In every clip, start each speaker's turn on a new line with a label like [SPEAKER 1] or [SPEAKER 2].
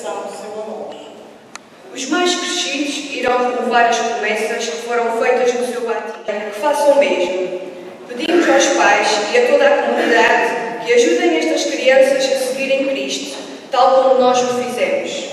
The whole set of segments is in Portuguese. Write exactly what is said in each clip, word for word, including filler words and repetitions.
[SPEAKER 1] expressão do seu amor.
[SPEAKER 2] Os mais crescidos irão renovar as promessas que foram feitas no seu batismo. Que façam o mesmo. Pedimos aos pais e a toda a comunidade que ajudem estas crianças a seguirem Cristo, tal como nós o fizemos.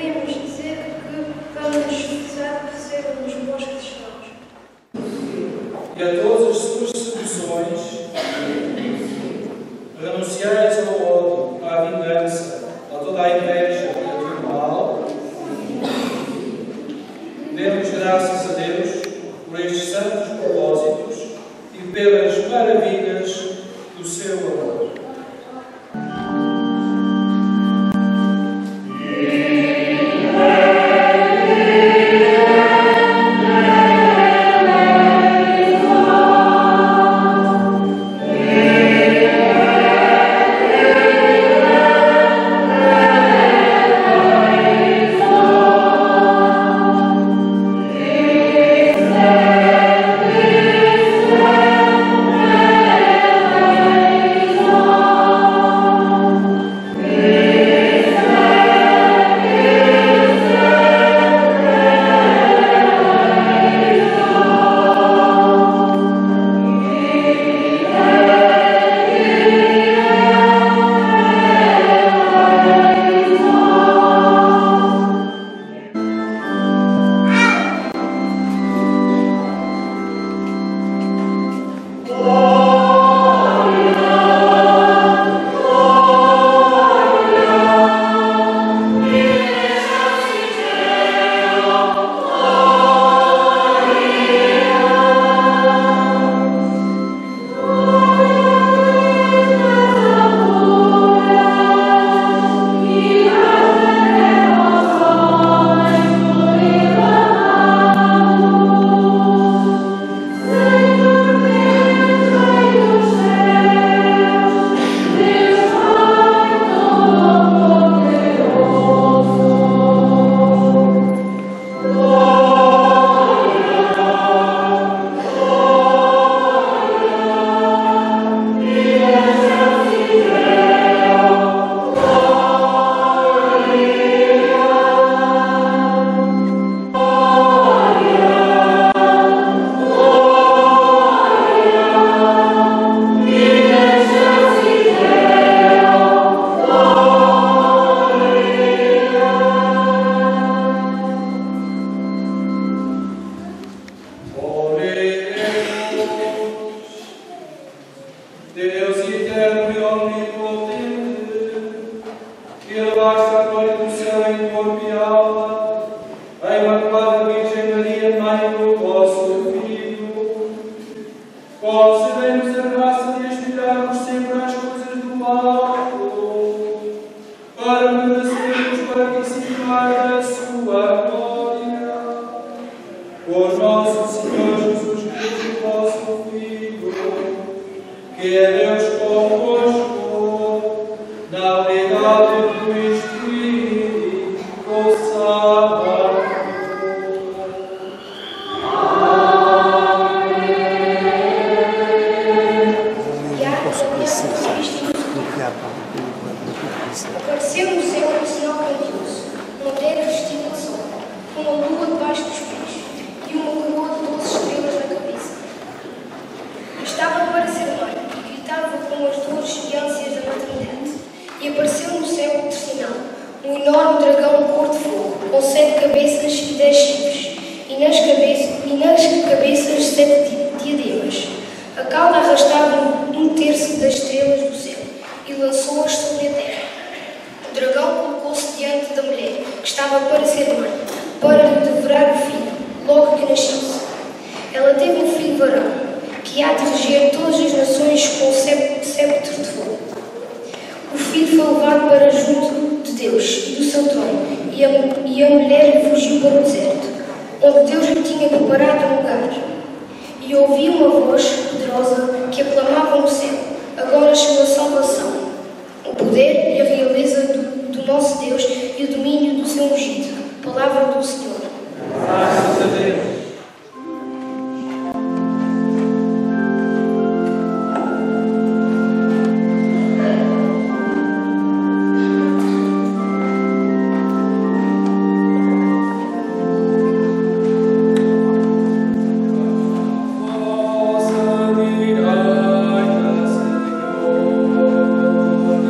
[SPEAKER 3] Também queremos dizer que vamos nos esforçar por sermos bons cristãos.
[SPEAKER 1] e a todas as suas seduções, renunciais ao ódio, à vingança, a toda a inveja e a todo o mal. Demos graças a Deus por estes santos propósitos e pelas maravilhas do seu amor.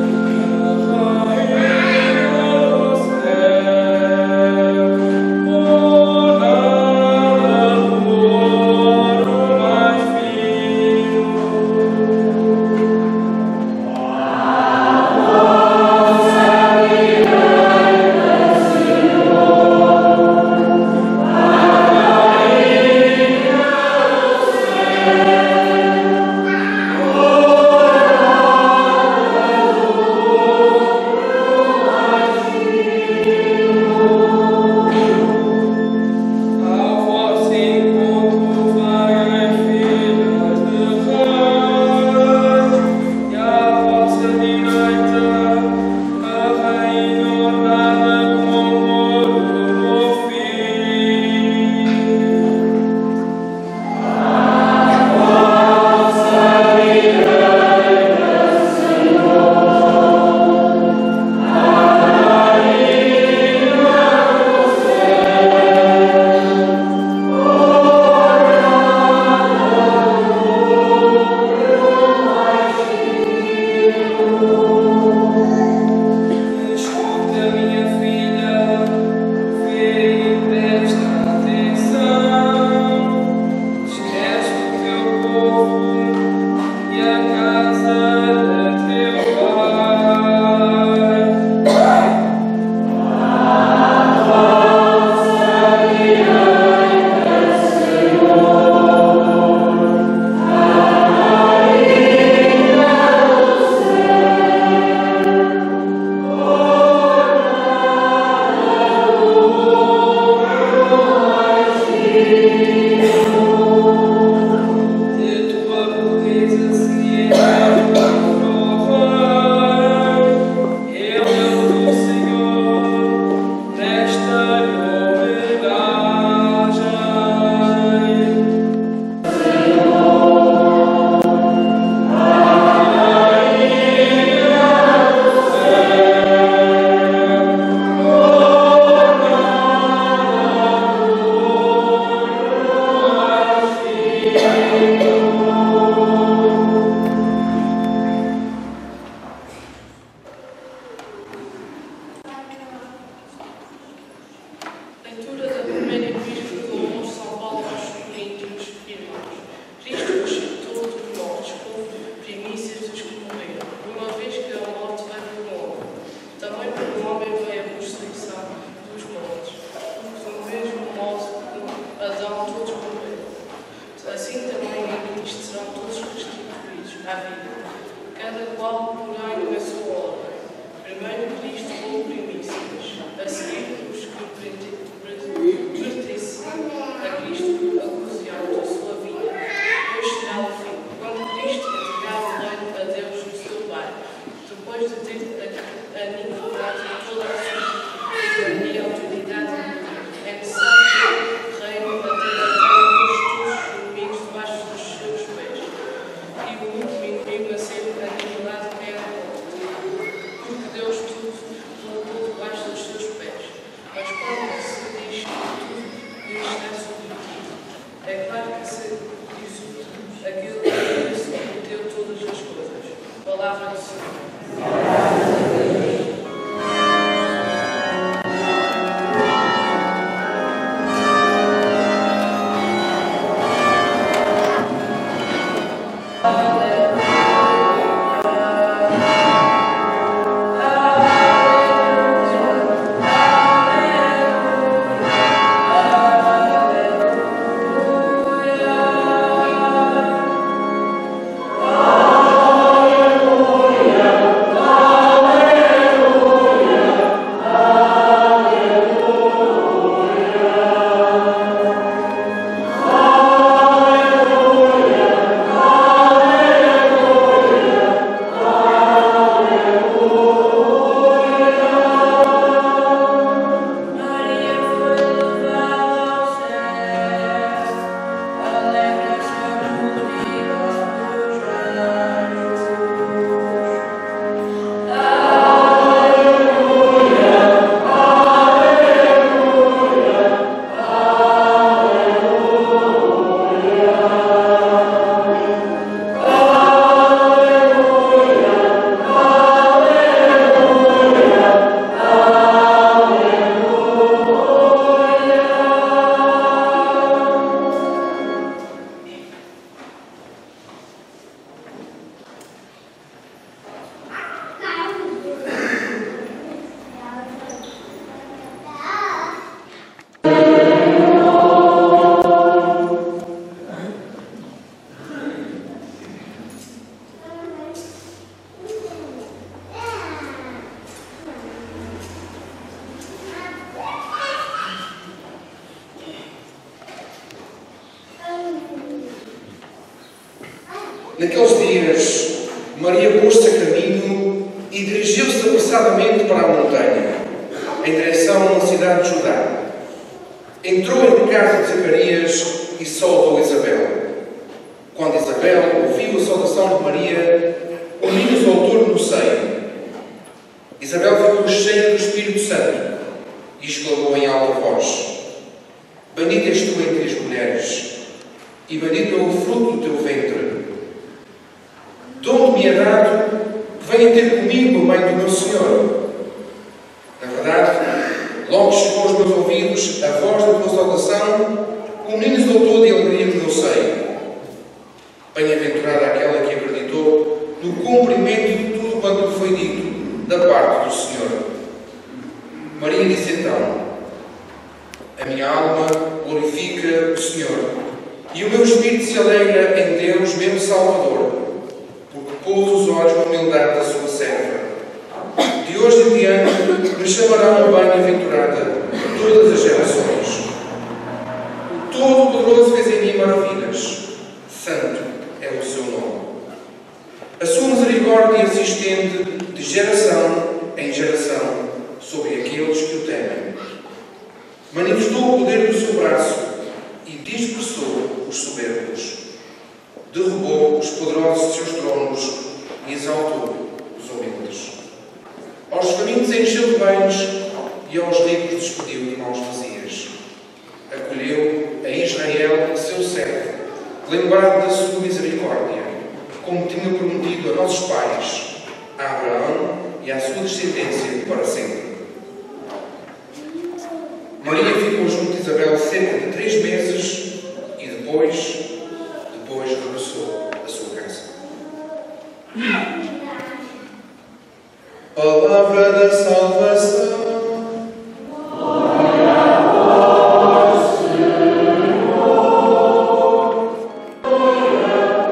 [SPEAKER 3] Oh Cristo serão todos restituídos à vida, cada qual, porém, na sua obra. Primeiro Cristo como primícias, a seguir os que pertencem a Cristo acusados da sua vida. Depois será o fim, quando Cristo entregar o reino a Deus o seu Pai, depois de ter aniquilado toda a sua e autoridade. É necessário que o reino até a terra dos seus inimigos debaixo dos seus pés, e o último inimigo a ser aniquilado é a morte, porque Deus tudo colocou debaixo dos seus pés. Mas quando se diz que tudo lhe está submetido, é claro que se diz aquilo que lhe submeteu todas as coisas. Palavra do Senhor.
[SPEAKER 4] Naqueles dias, Maria pôs-se a caminho e dirigiu-se apressadamente para a montanha, em direção à cidade de Judá. Entrou em casa de Zacarias e saudou Isabel. Quando Isabel ouviu a saudação de Maria, o menino soltou-lhe no seio. Isabel ficou cheia do Espírito Santo e exclamou em alta voz: Bendita és tu entre as mulheres, e bendito é o fruto do teu ventre. De onde me é dado que venha ter comigo a mãe do meu Senhor? Na verdade, logo chegou aos meus ouvidos a voz da tua saudação, o menino exultou de alegria no meu seio. Bem-aventurada aquela que acreditou no cumprimento de tudo quanto lhe foi dito da parte do Senhor. Maria disse então: A minha alma glorifica o Senhor, e o meu espírito se alegra em Deus, meu Salvador, porque pôs os olhos na humildade da sua serva. De hoje em diante me chamarão bem-aventurada todas as gerações. O Todo-Poderoso fez em mim maravilhas. Santo é o seu nome. A sua misericórdia se estende de geração em geração sobre aqueles que o temem. Manifestou o poder do seu braço e dispersou os soberbos. Derrubou os poderosos de seus tronos e exaltou os humildes. Aos famintos encheu de bens e aos ricos despediu de mãos vazias. Acolheu a Israel, seu servo, lembrado da sua misericórdia, como tinha prometido a nossos pais, a Abraão e à sua descendência para sempre. Maria ficou junto de Isabel cerca de três meses e depois, depois regressou à sua casa. Palavra da salvação. Glória a vós, Senhor. Glória a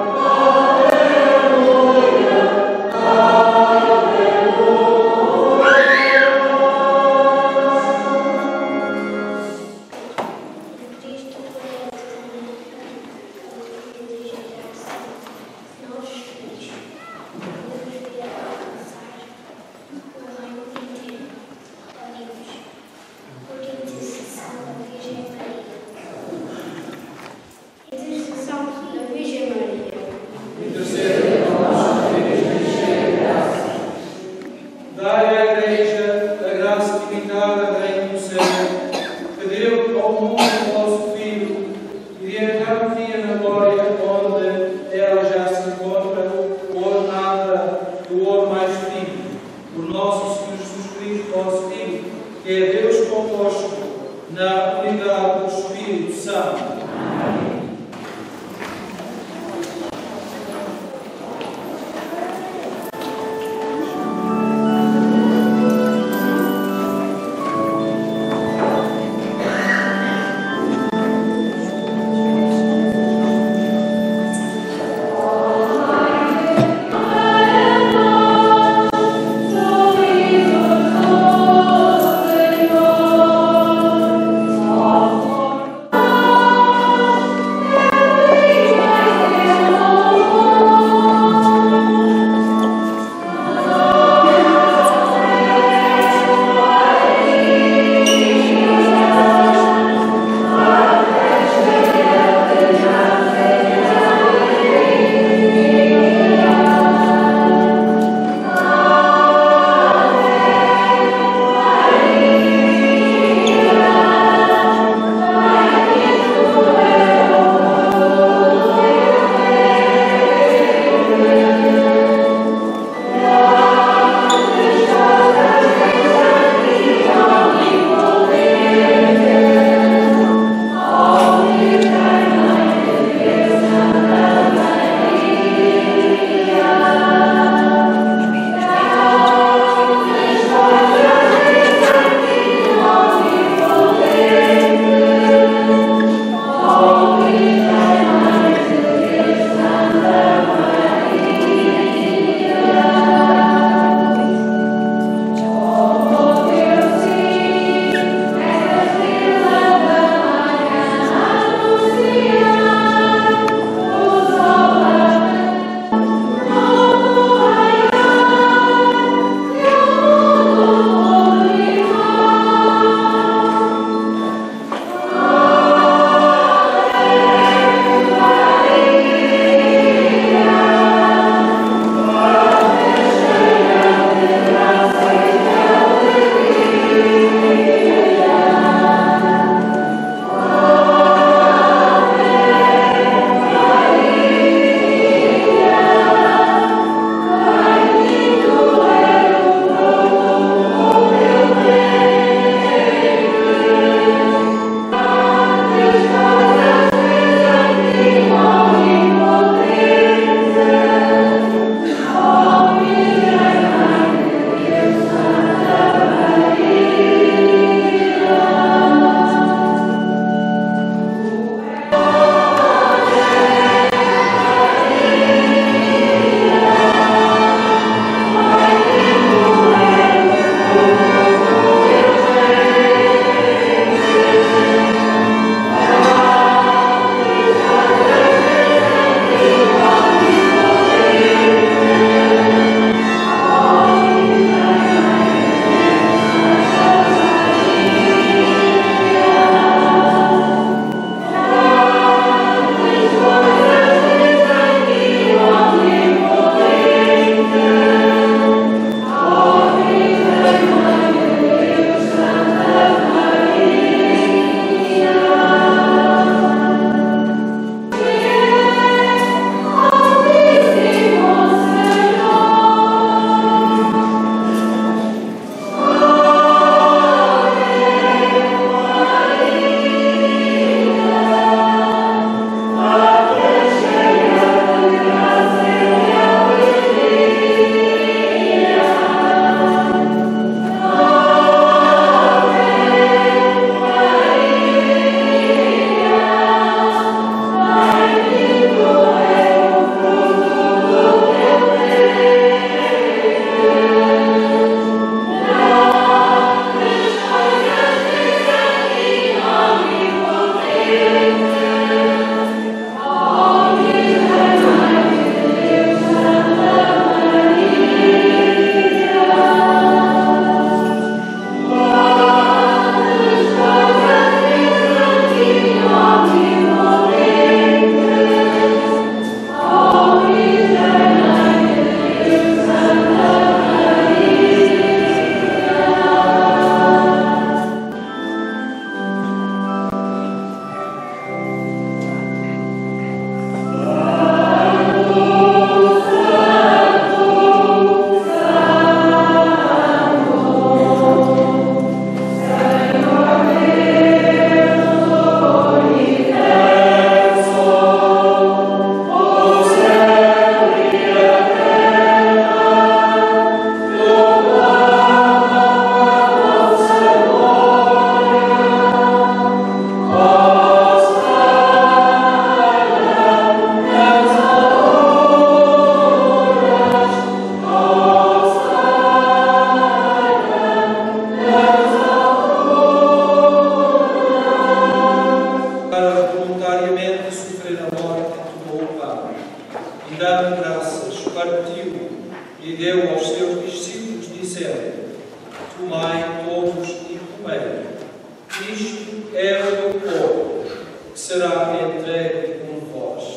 [SPEAKER 1] e, dando graças, partiu e deu aos seus discípulos, dizendo: Tomai todos e comei. Isto é o meu corpo, que será entregue por vós.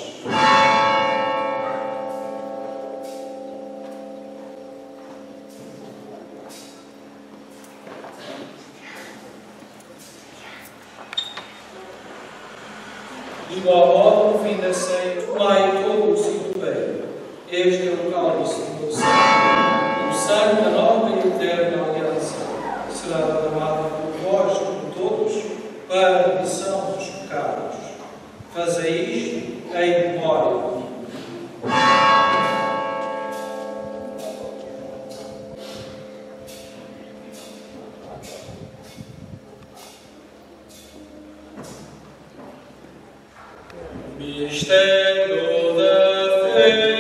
[SPEAKER 1] De igual modo, no fim da ceia, tomai todos e bebei. Este é o cálice do meu sangue, o sangue da nova e eterna aliança, que será derramado por vós, por todos, para a remissão dos pecados. Fazei isto em memória de mim. Mistério da fé.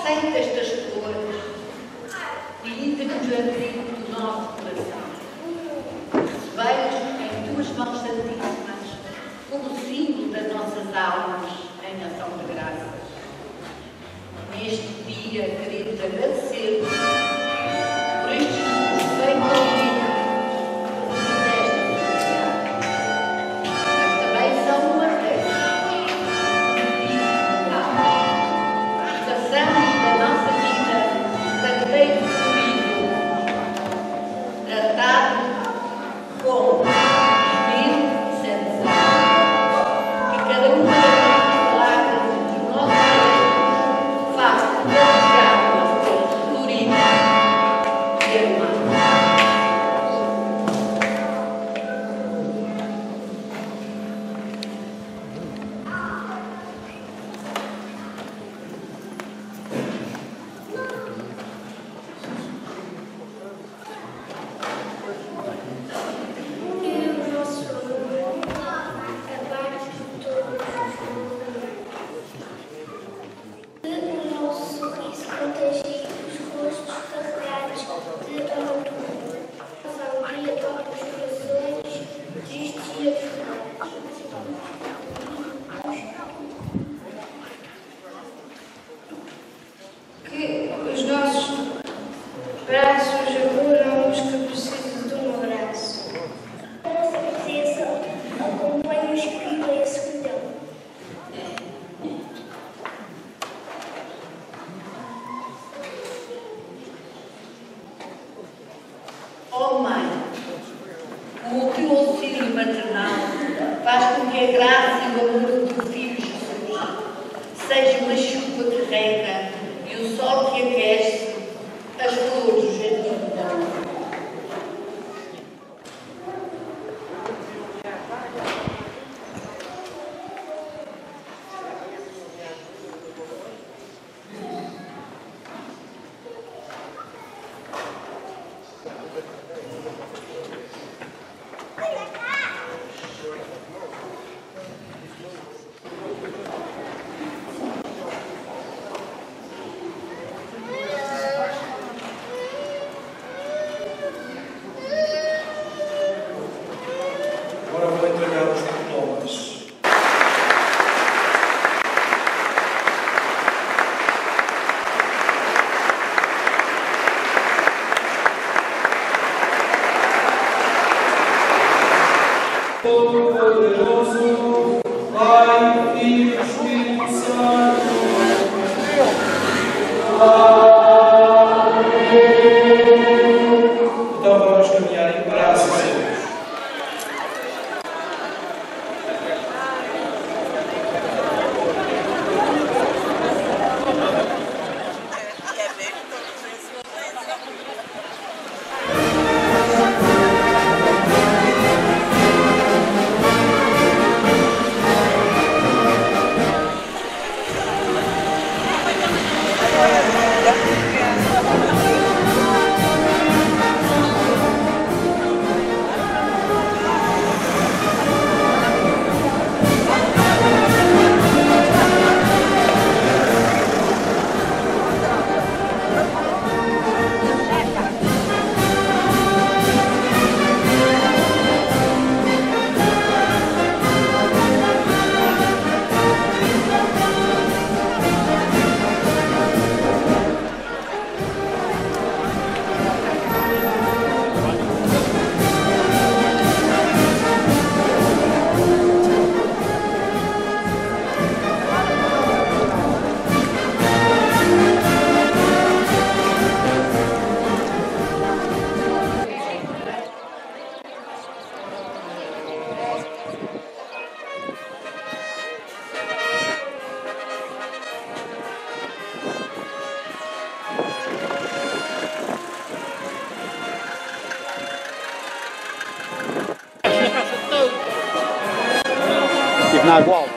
[SPEAKER 5] aceita estas flores e íntegro abrigo do nosso coração. Recebei-os em tuas mãos santíssimas, como símbolo das nossas almas em ação de graças. Neste dia queremos agradecer-te por estes perfeitos ouvidos desta sociedade, mas também são uma regra, um pedido moral. Façamos da nossa vida candeeiro fluido, tratado com espírito e sensação, que cada uma das nossas palavras e dos nossos gestos faça desejável a ser florida e amada.
[SPEAKER 2] Que os nossos braços acolham os que precisam de um abraço.
[SPEAKER 6] A nossa presença acompanha os que vivem a solidão.
[SPEAKER 5] Ó Mãe, o teu auxílio maternal faz com que a graça e o amor do teu Filho Jesus seja uma chuva que rega e o sol que aquece as flores do jardim da vida.
[SPEAKER 1] Agora vou entregar os diplomas. Todo-Poderoso, Pai, Filho e Espírito Santo. Então vamos caminhar em graças a Deus.
[SPEAKER 7] Tipo na igual.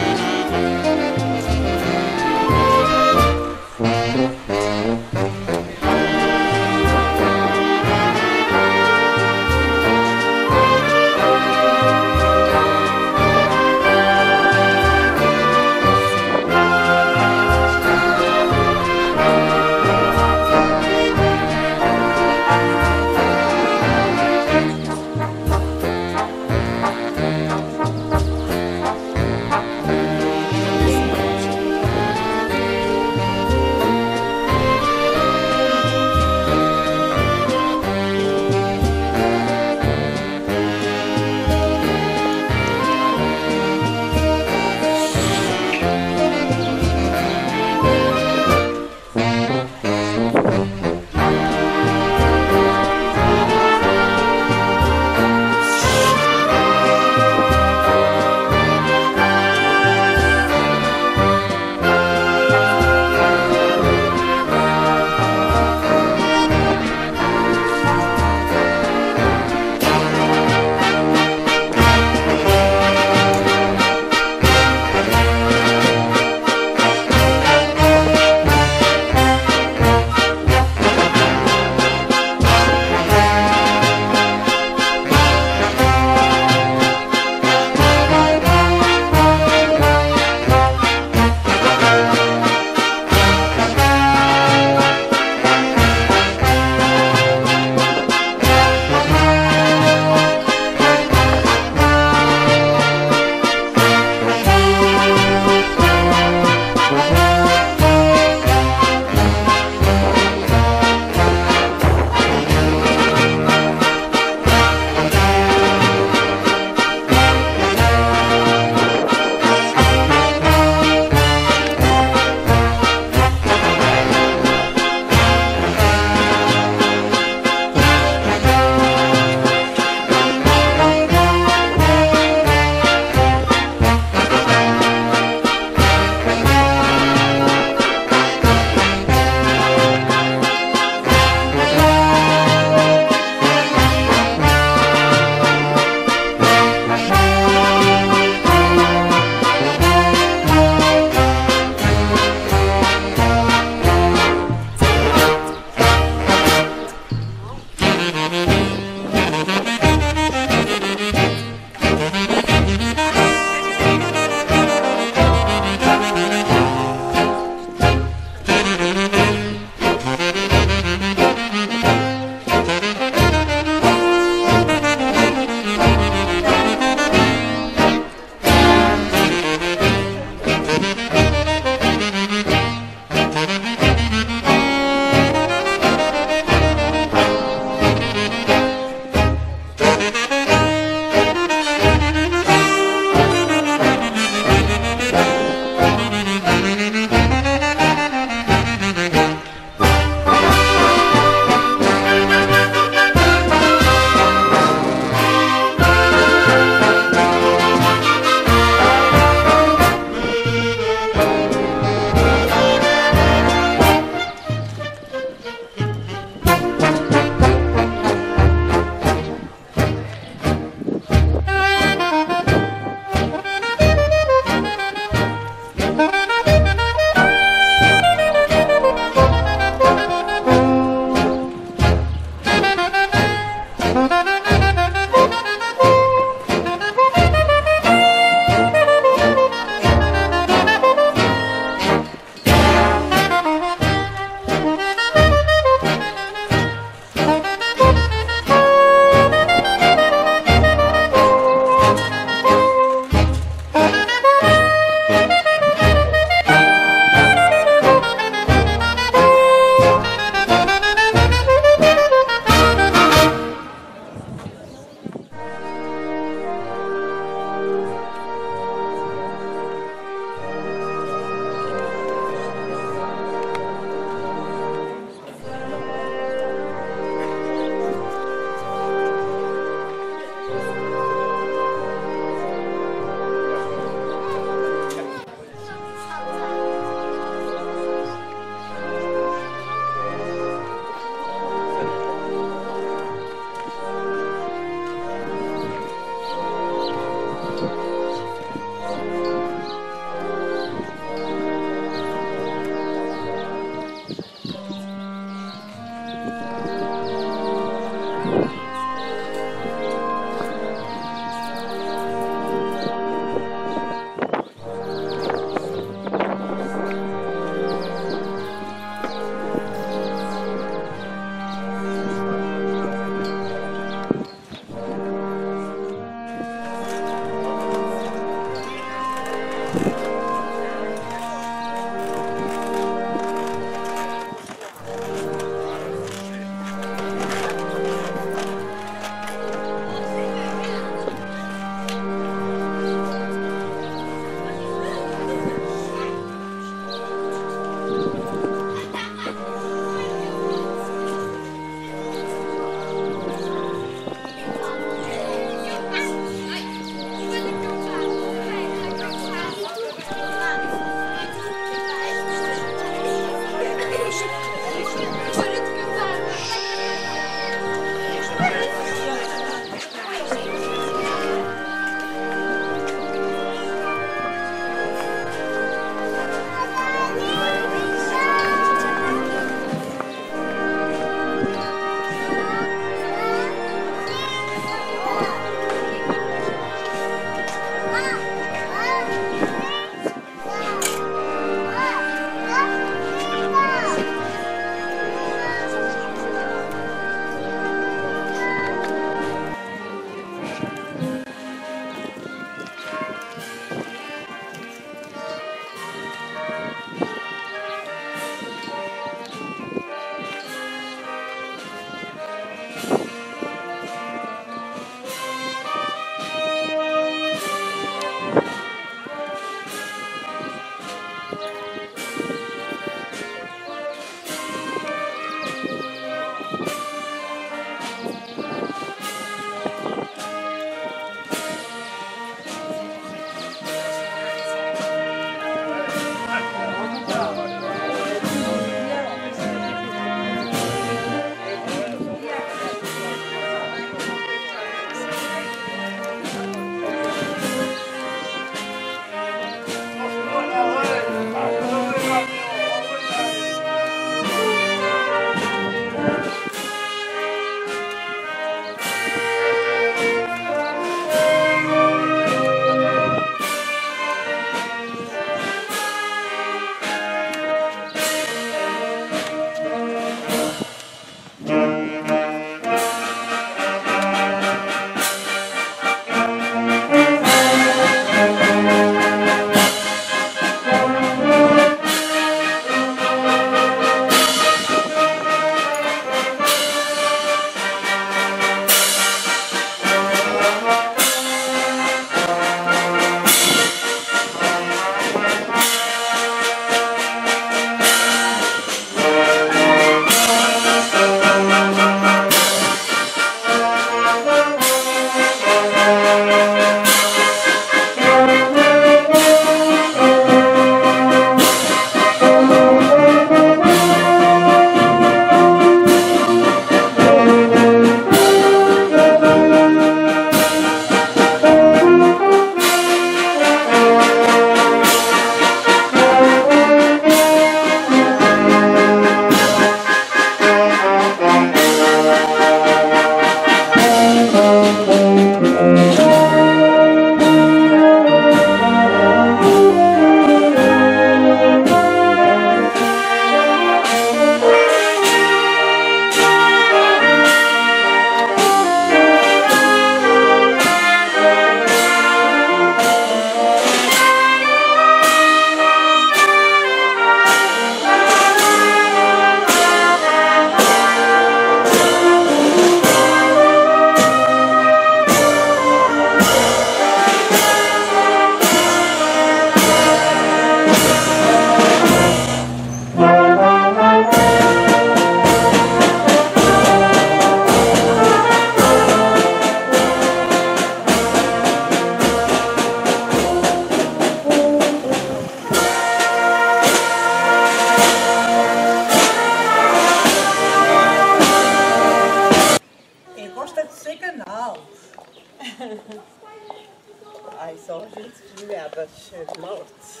[SPEAKER 8] desmaiadas de morte.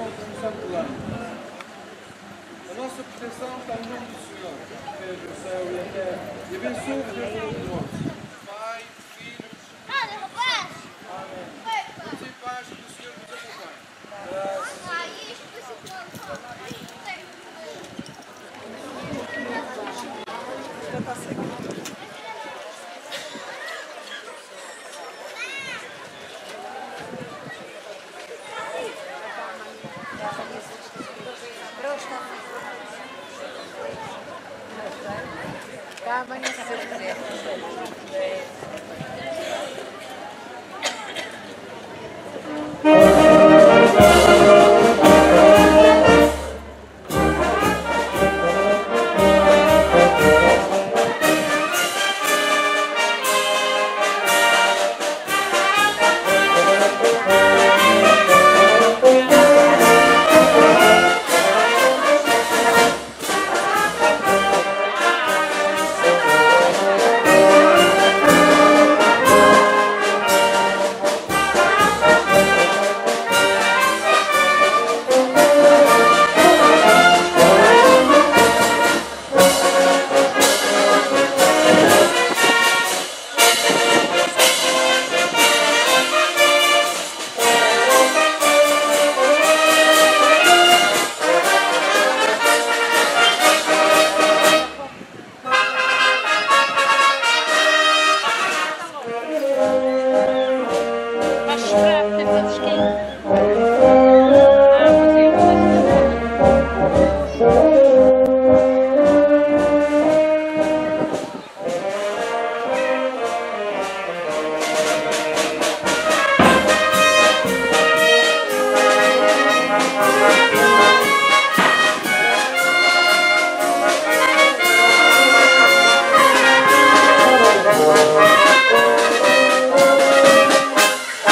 [SPEAKER 9] no Santo Lar. A nossa proteção está no nome do Senhor, que fez o céu e a terra, e abençoe-vos desde o nós. Pai, Filho, Amém. Vamos em paz, que o Senhor nos acompanhe.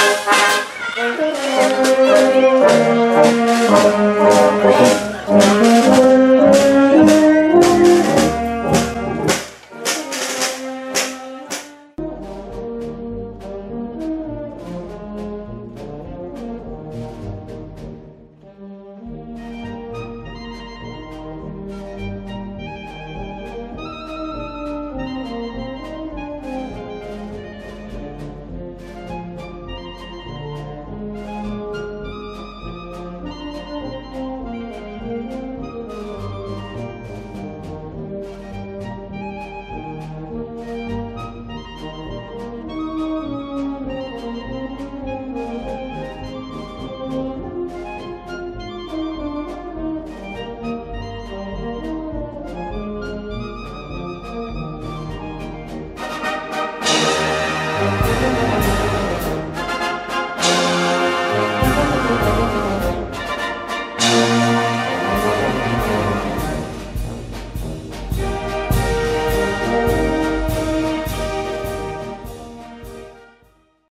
[SPEAKER 10] Thank you.